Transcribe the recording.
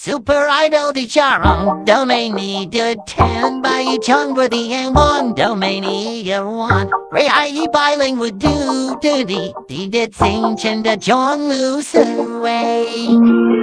Super Idol di Charong, Domaini de Ten by Chung for the M1, Domaini one. Ray I bilingual do, di did sing Chinda John Lucy way.